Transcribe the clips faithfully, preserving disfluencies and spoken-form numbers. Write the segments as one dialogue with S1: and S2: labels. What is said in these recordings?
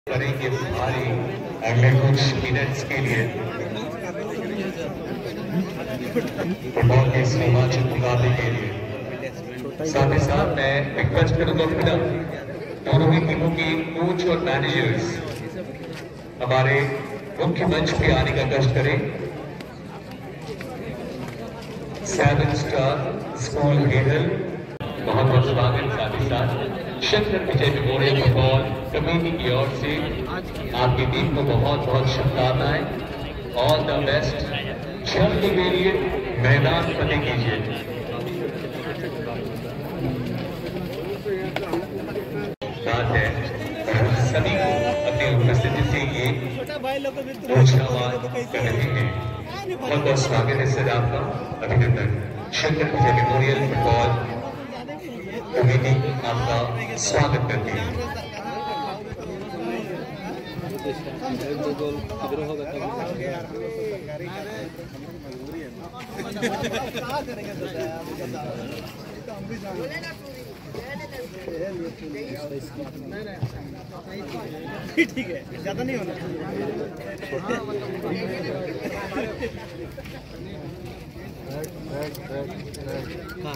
S1: करेंगे भारी अगले कुछ मिनट्स के लिए फुटबॉल के इस रोमांचक मुकाबले के लिए। साथ ही साथ मैं रिक्वेस्ट करूंगा फिर दोनों ही टीमों की कोच और मैनेजर्स हमारे मुख्य मंच पे आने का कष्ट करें। सेवन स्टार स्कूल हेडल बहुत बहुत स्वागत। साथ ही साथ Shankar Vijay memorial football committee की ओर से आपकी टीम को बहुत बहुत शुभकामनाएं। All the best. जल्द के लिए मैदान फतेह कीजिए। बात है सभी को अपनी उपस्थिति से ये घोषणावाद कर रहे हैं। बहुत बहुत स्वागत है सर आपका, अभिनंदन। Shankar Vijay memorial football committee आपका स्वागत करती है।
S2: ठीक है, ज्यादा नहीं होना हाँ।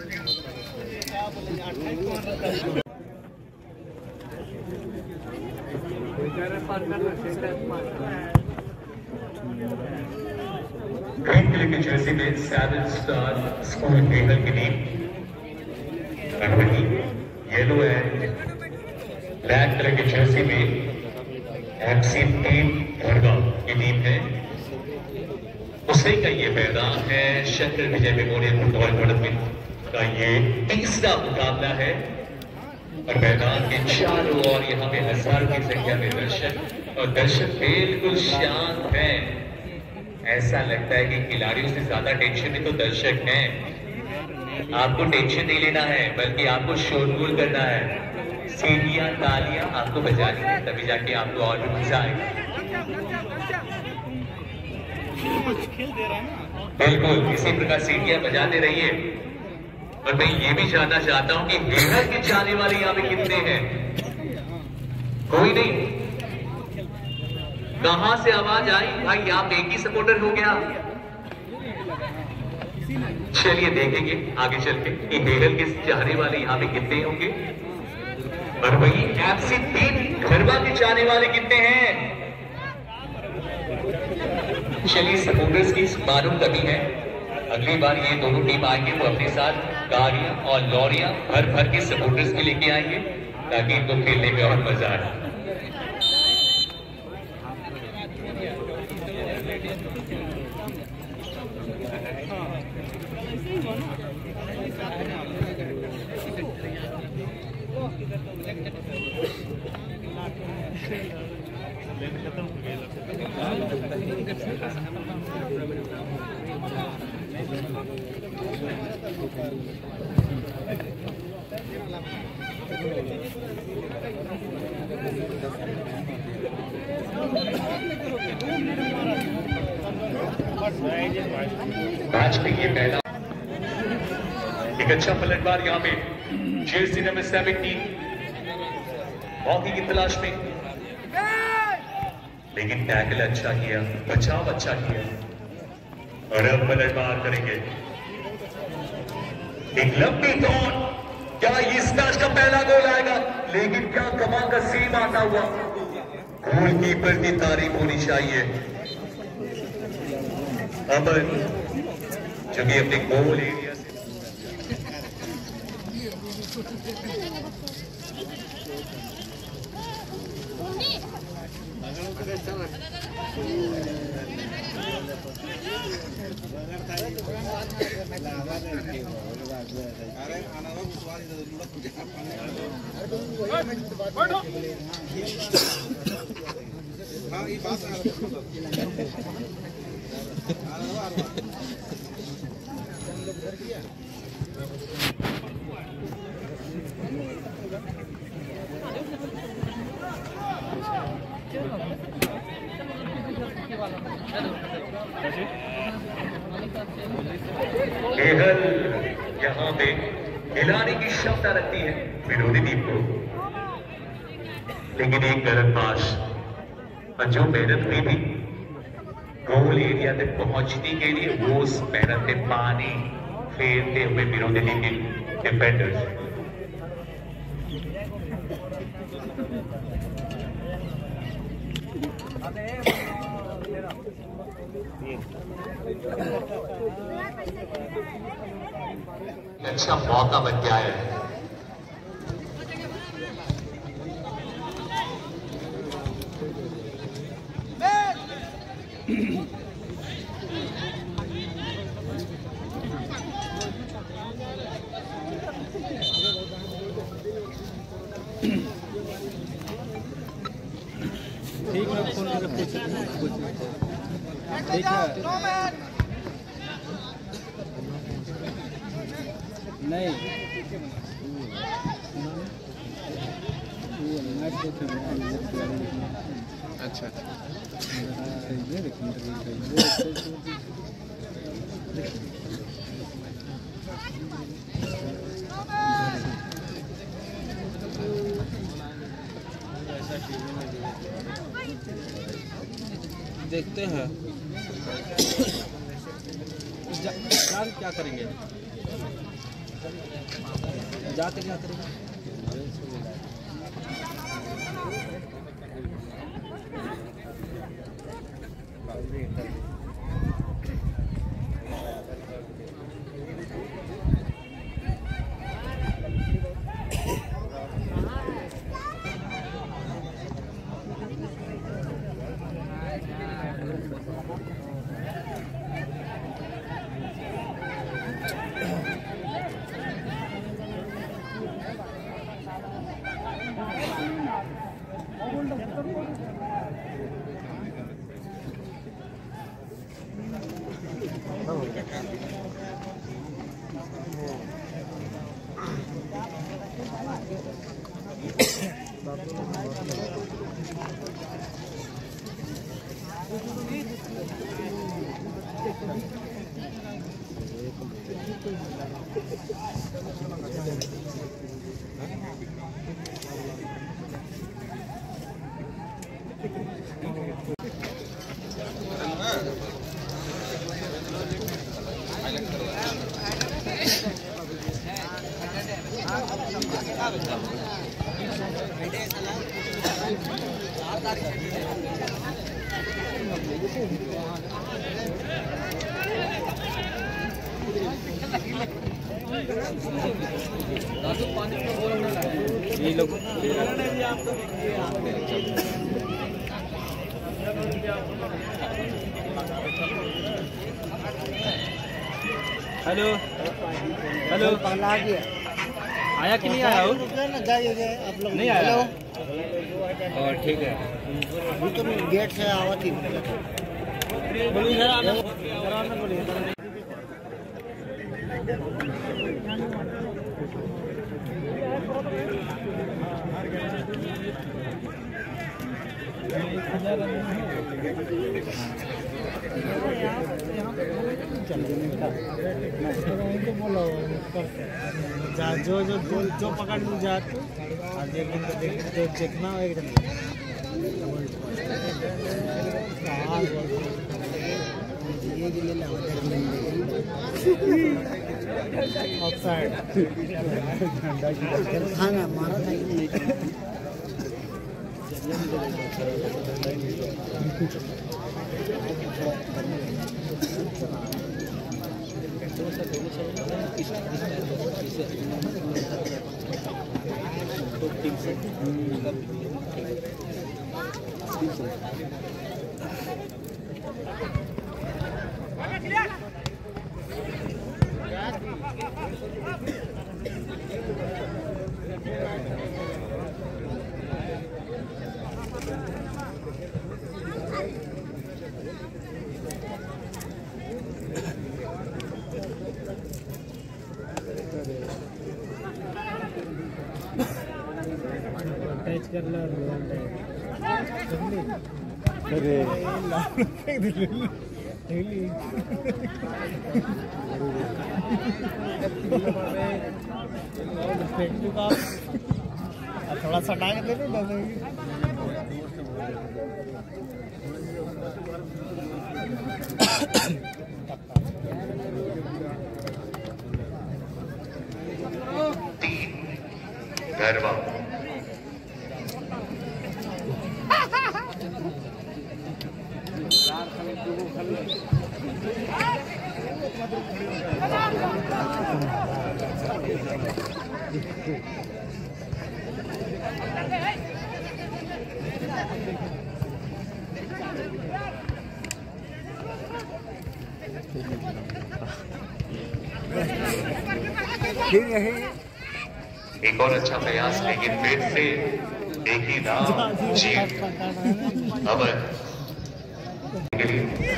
S1: ग्रीन कलर की जर्सी में सेवन स्टार स्कूल हेडल की टीम और वही येलो एंड ब्लैक कलर की जर्सी में एफसी टीम धरवा की टीम है। उसी का ये मैदान है Shankar Vijay memorial football tournament का ये तीसरा मुकाबला है और मैदान के चारों ओर यहाँ पे हजारों की संख्या में दर्शक और दर्शक बिल्कुल शांत हैं। ऐसा लगता है कि खिलाड़ियों से ज्यादा टेंशन में तो दर्शक हैं। आपको टेंशन नहीं लेना है बल्कि आपको शोरगुल करना है। सीटियां तालियां आपको बजानी है, तभी जाके आपको और भी मजा आएगा। बिल्कुल इसी प्रकार सीटियां बजाते रहिए। और मैं ये भी जानना चाहता हूं कि हेडल के चाहने वाले यहाँ पे कितने हैं? कोई नहीं। कहां से आवाज आई? भाई आप एक ही सपोर्टर हो गया। चलिए देखेंगे आगे चल के कि हेडल के चाहने वाले यहाँ पे कितने होंगे और वही एफसी टीम धरवा के चाहने वाले कितने हैं। चलिए सपोर्टर्स की मालूम कमी है। अगली बार ये दोनों टीम आएंगे वो अपने साथ गाड़ियां और लॉरियां भर भर के सपोर्टर्स भी लेके आएंगे ताकि इनको खेलने में और मजा आए। मैच में ये पहला एक अच्छा पलटवार यहाँ पे जर्सी नंबर सेवनटीन मौके की तलाश में, लेकिन टैकल अच्छा किया, बचाव अच्छा किया और अब पलटवार करेंगे। एक लंबी दौड़, क्या इस मैच का पहला गोल आएगा? लेकिन क्या कमाल का सीन आता हुआ। गोलकीपर की तारीफ होनी चाहिए। अमन जो कि अपने गोल एरिया से हेडल यहाँ पे हिलाने की क्षमता रखती है विरोधी टीम को। लेकिन एक गलत पास और जो मेहनत हुई थी गोल एरिया तक पहुंचने के लिए, वो उस मेहनत में पानी फेरते हुए विरोधी टीम के डिफेंडर्स। अच्छा मौका बन गया है।
S2: ठीक है, फोन करके पूछ ठीक है। नहीं अच्छा देखते हैं जान क्या करेंगे, जाते क्या करेंगे। ये लोग हेलो हेलो
S3: पगला गया
S2: आया कि नहीं आया हो?
S3: आप लोग
S2: नहीं आया।
S3: और ठीक है, अभी तो गेट से आवा थी।
S2: बोलिए सर, आना बोलिए। जो जो जो जो पकड़ में जाते और देख देख देखना एकदम खाना मारा टच कर लो अरे थोड़ा सा टाइम दे दो।
S1: गरबा एक और अच्छा प्रयास, लेकिन पेट से एक ही नाम जीत अमर के लिए।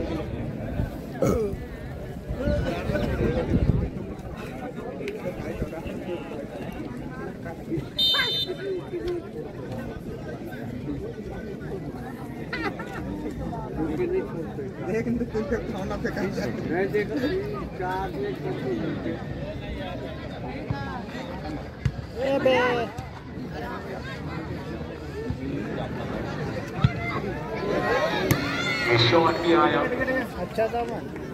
S3: खाना पे कहीं
S1: शॉट भी आया
S2: अच्छा था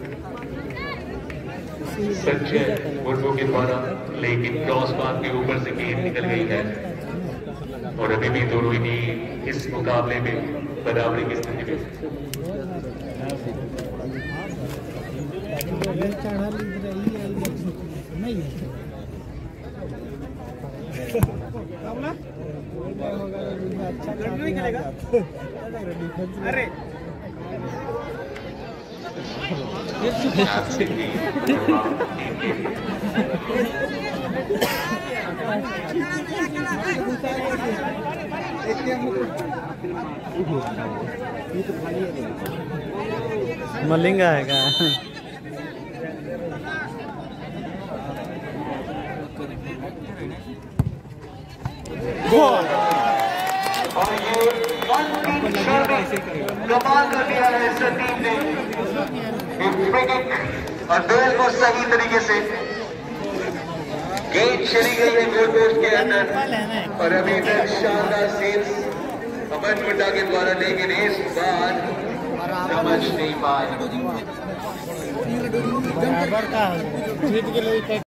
S1: संजय मुर्मू के द्वारा, लेकिन क्रॉस बार के ऊपर से गेंद निकल गई है और अभी भी दोनों ही इस मुकाबले में बराबरी की स्थिति में।
S2: अरे मलिंगा है क्या?
S1: और ये कमाल कर दिया है इस टीम ने, और बेल को सही तरीके से गेंद चली गई है गोल पोस्ट के अंदर और अभी तक शानदार सेव्स अमन मुंडा के द्वारा, लेकिन इस बार समझ नहीं पाए।